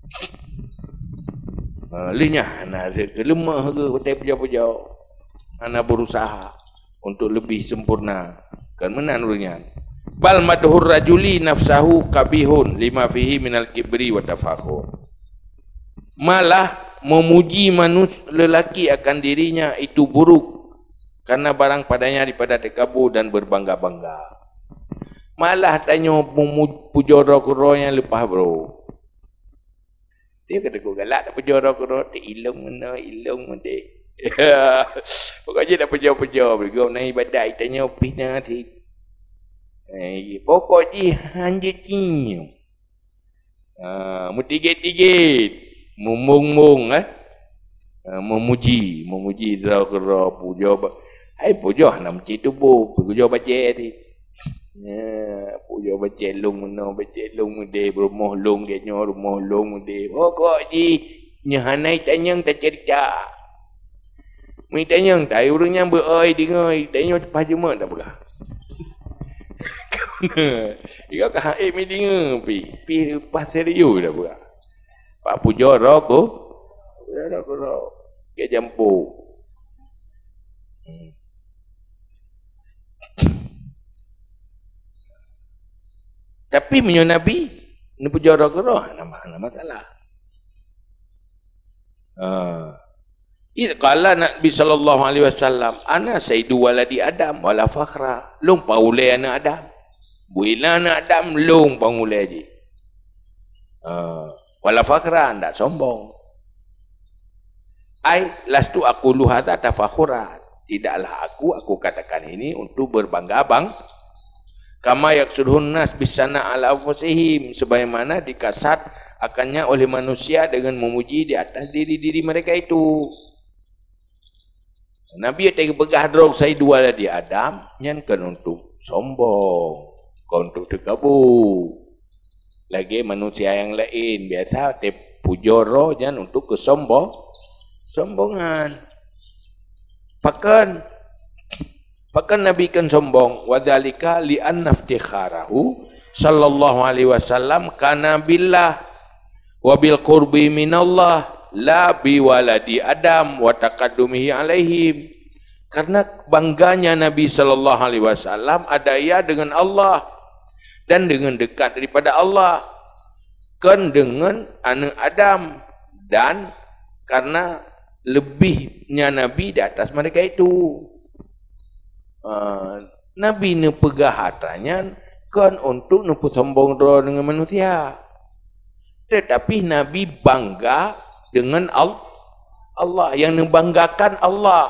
Ha, linya ana kelemah ke hotel puja-puja. Ana berusaha untuk lebih sempurna. Kan menan orangnya. Bal madhur rajuli nafsahu kabihun lima fihi minal kibri wa tafakhur. Malah memuji manusia lelaki akan dirinya itu buruk karena barang padanya daripada tekabur dan berbangga-bangga. Malah tanya puja roh yang lepas bro. Dia kata kau galak tak puja roh tak ilung mana ilung mana. Pokoknya tak puja-puja bergau naik badai tanya pina ti. Eh, pokoknya hanya cinyu. Ah, mutigit-tigit, mumung-mung eh. Ah, memuji, memuji dra-dra puja. Hai puja nam citu bu, puja baca ti. Ya, puja baca long mana baca long de rumah long dia nyo rumah long de. Pokoknya nyahanai tanyang tak cerita. Mi tanyang tai urangnya beoi dengai, tanya pas juma tak belah. Ia kah eh meeting pi pi pasal you dah buat. Pak puja roko. Ya roko ro. Ke jampu. Hmm. Tapi menyo Nabi ni puja roko ro nama nama masalah. Ah. Itu kala Nabi sallallahu alaihi wasallam, ana sayyidu waladi Adam wala fakhra. Long paulai anak Adam. Buila anak Adam long pangulai je. Uh, wala fakhra ndak sombong. Ai lastu aku luhata tafakhuran. Tidaklah aku aku katakan ini untuk berbangga bang. Kama yaksudhun nas bisana ala anfusihim, sebagaimana dikasat akannya oleh manusia dengan memuji di atas diri-diri mereka itu. Nabi yang begah drog saya dua di Adam nyan kan untuk sombong. Kau untuk terkabur. Lagi manusia yang lain biasa te puja roh jangan untuk kesombong, sombongan. Pakan, pakan Nabi kan sombong. Wadalika li an naftikharahu sallallahu alaihi wasallam kana billah wa bil qurbi minallah la bi waladi Adam wa taqaddumihi alaihim. Karena bangganya Nabi sallallahu alaihi wasallam ada ya dengan Allah dan dengan dekat daripada Allah, kan dengan anak Adam, dan karena lebihnya Nabi di atas mereka itu. Uh, Nabi ni pegah hatanya kan untuk nupu sombong dengan manusia, tetapi Nabi bangga dengan Allah, yang membanggakan Allah.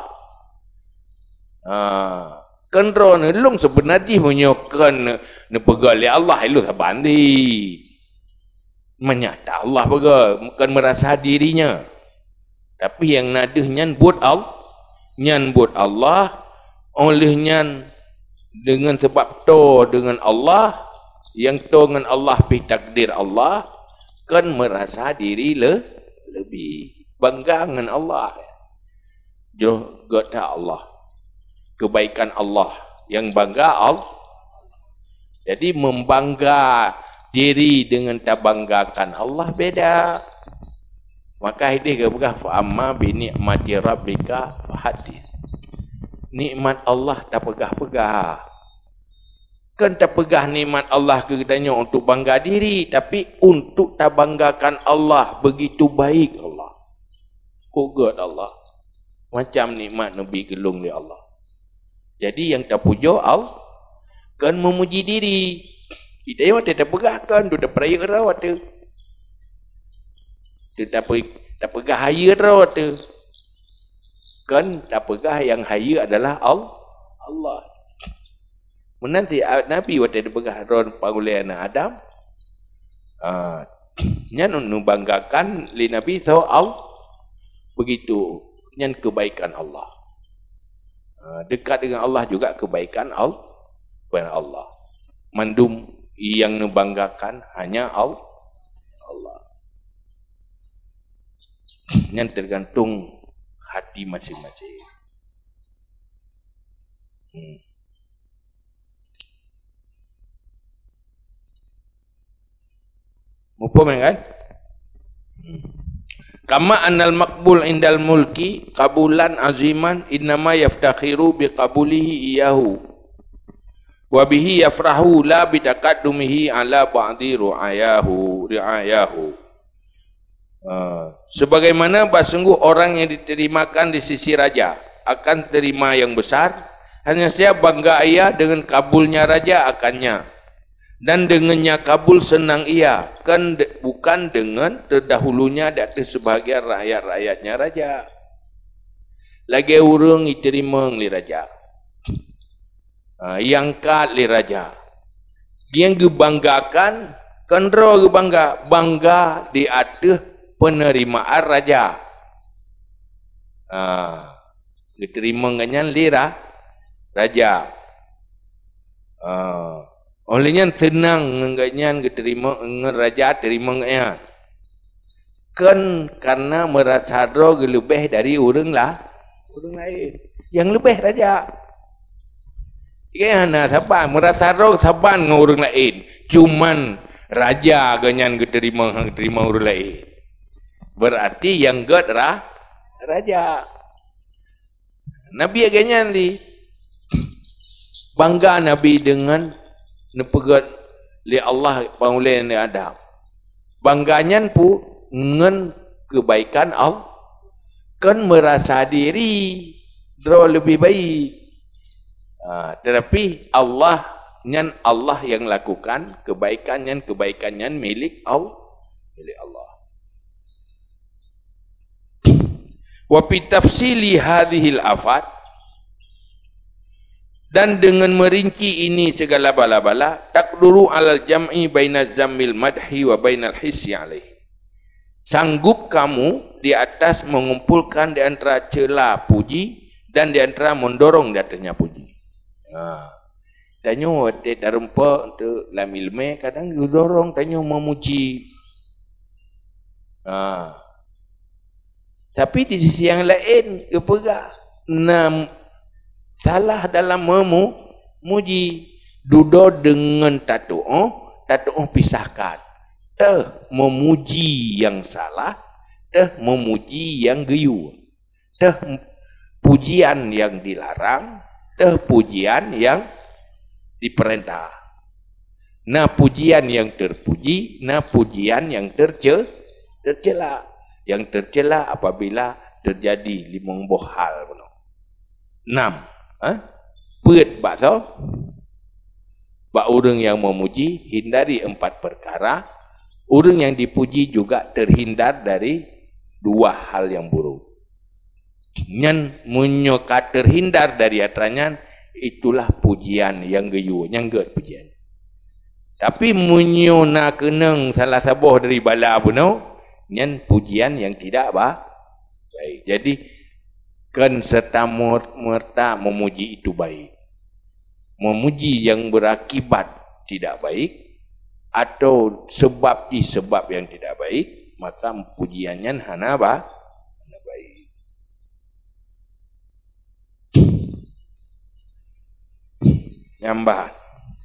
Uh, kan roh ni long sebenarnya menyokan ne pegal Allah itu sabandi. Menyata Allah pegal bukan merasa dirinya. Tapi yang nadeh nyan buat Allah, nyan buat Allah, oleh nyan dengan sebab to dengan Allah, yang to dengan Allah pi takdir Allah, kan merasa diri le, lebih bangga dengan Allah. Jo gota Allah. Kebaikan Allah yang bangga Allah. Jadi membangga diri dengan tak banggakan Allah beda. Maka ini kebegah fa'amma bi ni'mati rabbika fahadith. Nikmat Allah tak pegah-pegah. Kan tak pegah nikmat Allah kepadanya untuk bangga diri, tapi untuk tak banggakan Allah, begitu baik Allah. Oh God Allah. Macam nikmat Nabi gelung oleh Allah. Jadi yang tak puja Allah kan memuji diri. Kita yang tak pegah kan, tu tak peraya rawat tu. Tu tak tak pegah haya rawat tu. Kan tak pegah yang haya adalah Allah. Menanti Nabi waktu dia pegah ron panggulai anak Adam. Ah, nyan nu banggakan li Nabi tahu Allah. Begitu nyan kebaikan Allah. Ah, dekat dengan Allah juga kebaikan Allah. Kepada Allah. Mandum yang nu banggakan hanya Allah. Allah. Nyan tergantung hati masing-masing. Hmm. Mufhum kan? Kama annal maqbul indal mulki qabulan aziman innama yaftakhiru biqabulihi iyahu wa bihi yafrahu la bitaqaddumihi ala ba'di ru'ayahu ri'ayahu. Uh, sebagaimana basungguh orang yang diterimakan di sisi raja akan terima yang besar, hanya saja bangga ia dengan kabulnya raja akannya, dan dengannya kabul senang ia, kan de, bukan dengan terdahulunya dari sebahagian rakyat-rakyatnya raja. Lagi urung diterima oleh raja, uh, yang kat oleh raja, yang gebanggakan, kendro gebangga, bangga di atas penerimaan raja. Ah, diterima dengan lira raja. Ah, olehnya tenang dengan diterima dengan raja, terima dengan kan karena merasa roh lebih dari orang lah, orang lain yang lebih raja. Kena sabar, merasa roh sabar dengan orang lain. Cuman raja ganyan diterima diterima orang lain. Berarti yang god rah raja. Nabi agaknya nanti bangga Nabi dengan nepegat li Allah pangulai ni Adam. Bangganya pu dengan kebaikan Allah kan merasa diri draw lebih baik. Ha, tetapi Allah nyan Allah yang lakukan kebaikan nyan kebaikan nyan milik Allah, milik Allah. Wa fi tafsili hadhil afat, dan dengan merinci ini segala bala-bala, taqduru alal jam'i baina zammil madhi wa bainal hissi alaih. Sanggup kamu di atas mengumpulkan di antara cela puji dan di antara mendorong di atasnya puji. Ha. Tanyo te darempa untuk lamilme kadang dorong tanyo memuji. Ha. Tapi di sisi yang lain kepegah nam salah dalam memu muji dudo dengan tatu oh tatu oh pisahkan teh memuji yang salah teh memuji yang geyu teh pujian yang dilarang teh pujian yang diperintah. Nah pujian yang terpuji, nah pujian yang terce tercela. Yang tercela apabila terjadi limang buah hal. Enam. Ha? Peut bakso. Bak orang yang memuji hindari empat perkara. Orang yang dipuji juga terhindar dari dua hal yang buruk. Nyan menyokat terhindar dari atranan, itulah pujian yang geyu, yang ged pujian. Tapi menyona kenang salah sabuh dari bala punau, nyan pujian yang tidak bah, baik. Jadi kan serta merta memuji itu baik. Memuji yang berakibat tidak baik atau sebab di sebab yang tidak baik, maka pujiannya hana bah, hana baik. Nyambah.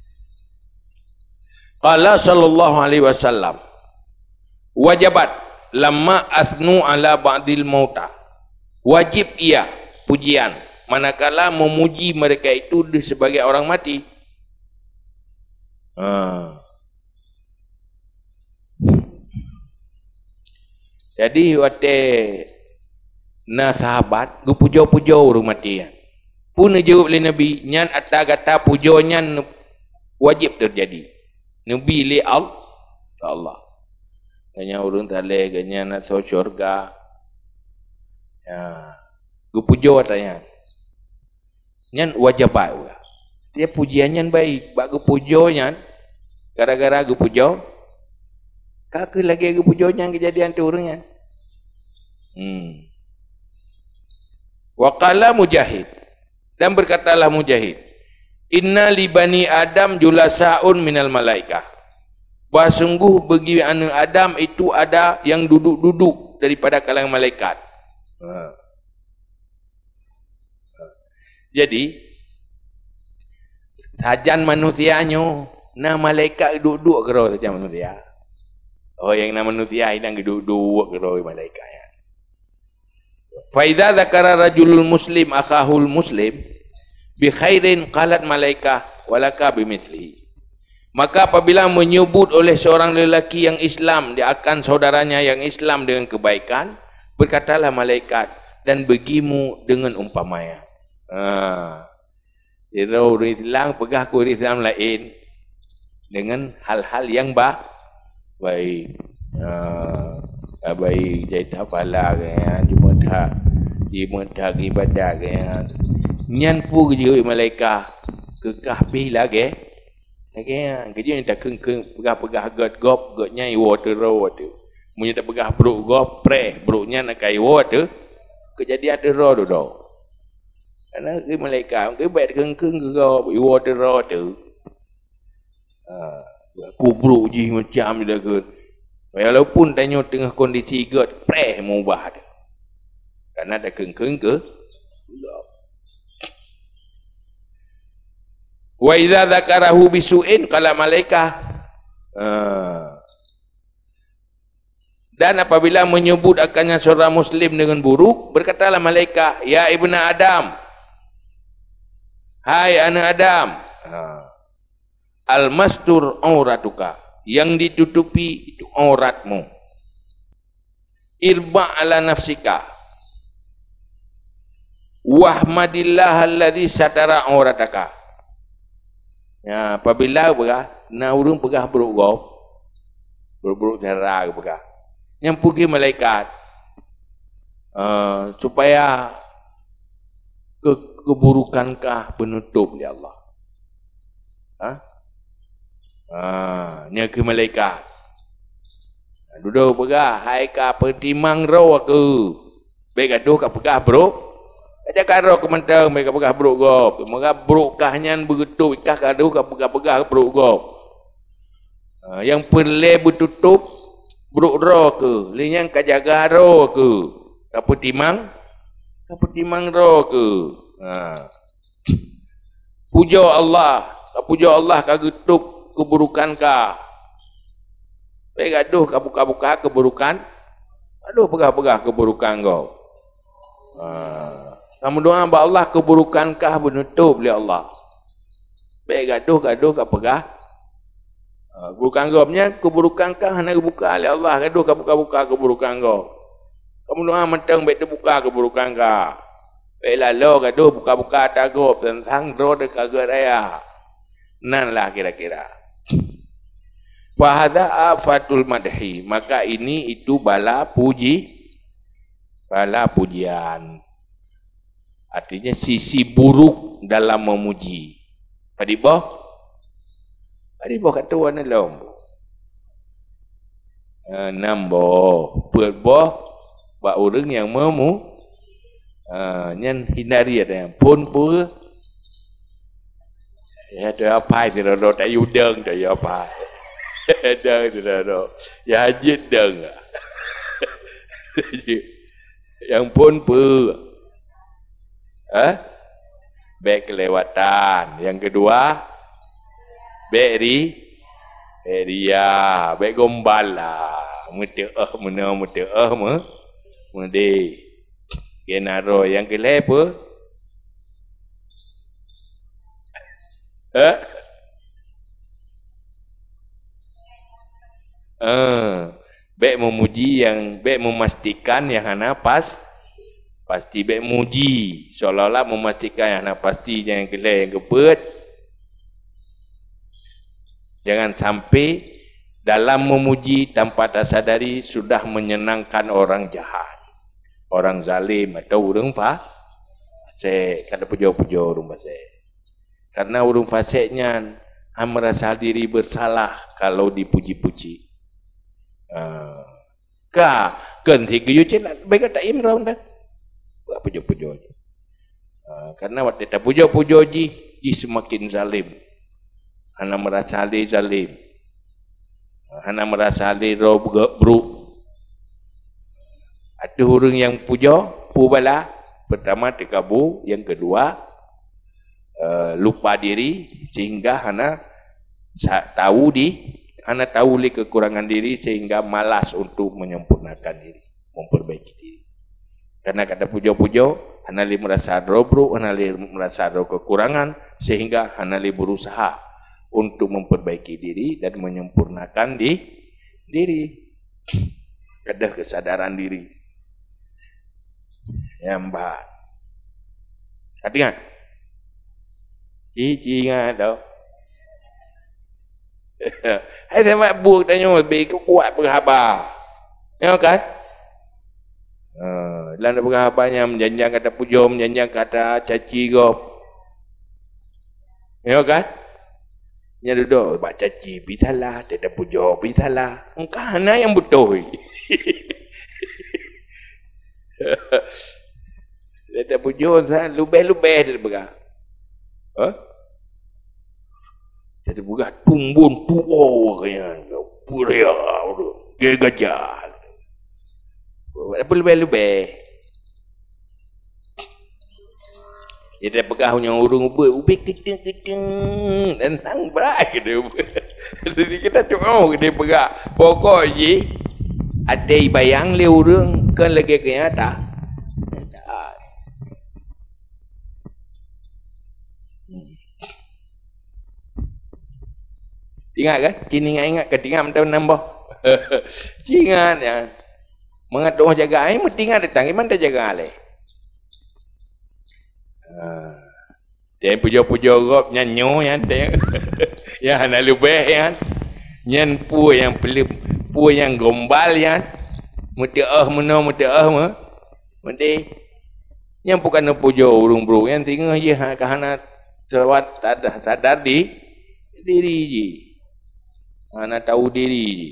Qala sallallahu alaihi wasallam, wajabat lamma asnu ala ba'dil mauta, wajib ia pujian manakala memuji mereka itu sebagai orang mati. Ha. Jadi waktu na sahabat gu pujo-pujo rumah dia. Pun jawab oleh Nabi, nyan atta kata pujo nyan wajib terjadi. Nabi li Allah. Kanya urang taleh kanya nak so syurga. Ya. Gu pujo katanya. Nyan wajib baik. Dia pujiannya baik, bak gu pujo nyan. Gara-gara gu pujo. Kaki lagi gu pujo nyan kejadian tu urangnya. Hmm. Wa qala Mujahid, dan berkatalah Mujahid, inna li bani Adam julasaun minal malaikah, bahawa sungguh bagi anak Adam itu ada yang duduk-duduk daripada kalangan malaikat. Ha. Jadi sajan manusianya na malaikat duduk kero saja manusia. Oh yang na manusia ini duduk kero malaikat. Fa idza dzakara rajulul muslim akhahul muslim bi khairin qalat malaikah walaka bimithlihi. Maka apabila menyebut oleh seorang lelaki yang Islam dia akan saudaranya yang Islam dengan kebaikan, berkatalah malaikat, dan begimu dengan umpamanya. Ha. Jadi orang Islam pegah ku Islam lain dengan hal-hal yang bah baik. Ha. Baik jadi apalah kan cuma tak di mentak ibadah kan. Nyan pu je malaikat kekah pi lagi. Lagi kerja ni tak keng-keng pegah-pegah god gop godnya i water water. Munnya tak pegah bruk gop pre bruknya nak kai water. Kejadian ada ro tu dah. Karena ke malaikat ke baik keng-keng ke gop i water water. Ha, kubruk je macam dia ke. Walaupun tanya tengah kondisi god pre mubah dia. Karena ada keng-keng ke wa idza dzakarahu bisu'in qala malaikah. Dan apabila menyebut akannya seorang muslim dengan buruk, berkatalah malaikat, ya ibnu Adam, hai anak Adam, al-mastur auratuka, yang ditutupi itu auratmu, irba ala nafsika wahmadillah alladhi satara aurataka. Ya, apabila begah na urang pegah buruk gop buruk darah pegah yang pergi malaikat uh, supaya ke keburukankah penutup ya Allah. Ha? Ah, nya ke malaikat. Duduk pegah hai ka pertimang ro aku. Baik gaduh ka pegah bro. Ada karo kementang mereka pegah buruk gop. Mereka buruk kahnya begitu ikah kado ka pegah-pegah buruk gop. Uh, yang perle bertutup buruk ro ke. Linyang ka jaga ro ke. Ka pertimang ka pertimang ro ke. Ha. Puja Allah, ka puja Allah ka getuk keburukan ka. Baik gaduh ka buka-buka keburukan. Aduh pegah-pegah keburukan kau. Ha. Kamu doa ba Allah keburukankah menutup oleh Allah. Baik gaduh-gaduh ka pegah. Uh, keburukan gopnya keburukankah nak buka oleh Allah. Gaduh ka buka-buka keburukan gop. Kamu doa mentang baik terbuka keburukan ka. Baik lalu gaduh buka-buka tagop tentang ro dekat raya. Nanlah kira-kira. Fa hadza afatul madhi, maka ini itu bala puji. Bala pujian. Artinya sisi buruk dalam memuji. Tadi boh, tadi boh kata wana lom. Nambo, buat boh, buat orang yang memu, nyan hindari ada yang pun pun. Ya tu apa itu dah tak yudeng dah ya apa. Dah tu dah, ya hajit deng. Yang pun pun. Eh? Baik kelewatan. Yang kedua, baik ri, baik ria, baik gombal lah. Muteah, mana muteah, me, mudi. Genaro yang kelih apa? Eh? Eh, baik memuji yang, baik memastikan yang hana pas. pasti baik muji seolah-olah memastikan yang nak pasti jangan kelai yang kepet. Jangan sampai dalam memuji tanpa tersadari sudah menyenangkan orang jahat, orang zalim atau orang fasik. Kada puja-puja orang fasik. Karena orang fasiknya han merasa diri bersalah kalau dipuji-puji. Uh, ka kan tiga yucin baik tak imrau dah. Buat puja-puja. Uh, karena waktu tak puja-puja ji, ji semakin zalim. Hana merasa ali zalim. Hana merasa ali rob buruk. Ada orang yang puja, pubala. Pertama terkabur, yang kedua uh, lupa diri sehingga hana tahu di, hana tahu li kekurangan diri sehingga malas untuk menyempurnakan diri, memperbaiki diri. Karena kata puja-puja, hana li merasa robruk, hana li merasa ada kekurangan sehingga hana li berusaha untuk memperbaiki diri dan menyempurnakan di diri. Ada kesadaran diri yang baik. Hati kan? Cici ingat tau. Hai sama buat tanya lebih kuat berhabar. Ya kan? Uh, dalam berhabarnya menjanjang kata puja, menjanjang kata caci gop. Ya kan? Nya duduk bak caci pi salah, tak ada puja pi salah. Engkau hana yang betul. Tak ada puja sah lubeh-lubeh dia berah. Ha? Jadi berah tumbun tuo kaya puria dia gajah. Apa lubeh-lubeh? Dia dah pegah yang urung ubah, ubah keteng-keteng dan tang berai dia. Jadi kita cuma dia pegah. Pokok je ada bayang le urung kan lagi kaya tak. Ingat kan? Kini ingat ke tinggal mentau nambah. Ingat ya. Mengatur jaga air mesti ingat datang gimana jaga alih. Uh, dia puja-puja rob nyanyo yang dia yang hana lubeh yang nyan pu yang pelip pu yang gombal yang mesti ah meno mesti ah mah mesti yang bukan puja urung bro yang tinggal je hana selawat ada sadar di diri je hana tahu diri je.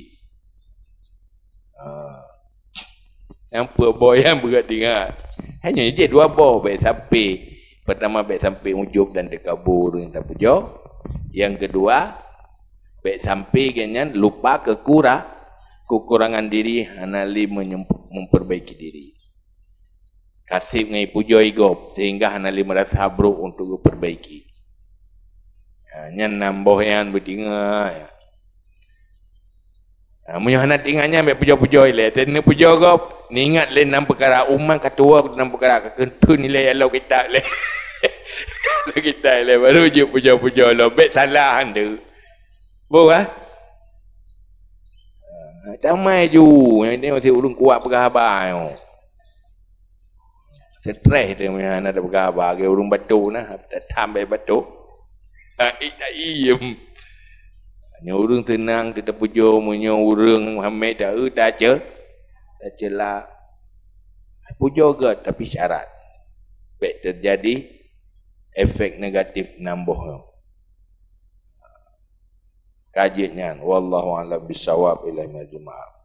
Uh, yang pu yang berat tinggal hanya je dua boh baik sampai. Pertama baik sampai ujub dan dekabur yang tak puja. Yang kedua baik sampai kenyan lupa kekurang kekurangan diri hanali memperbaiki diri. Kasih ngai puja igop sehingga hanali merasa buruk untuk memperbaiki. Hanya nambah yang bertinggal. Ya. Ha, munyo hana tinggalnya baik puja-puja ile. Tena puja gop ni ingat le enam perkara umman katua enam perkara kekentu nilai Allah kita le. Kita le baru je puja-puja lo baik salah anda. Bo ah. Tamai ju yang ni masih urung kuat berkhabar yo. Stres dia punya anak ada berkhabar ke urung batu nah tambah batu. Ha tak iem. Hanya urung tenang kita puja munyo urung Muhammad dah dah je. Dah jelah. Puja ke tapi syarat. Baik terjadi efek negatif nambah. Kajiannya wallahu a'lam bissawab ila majma'.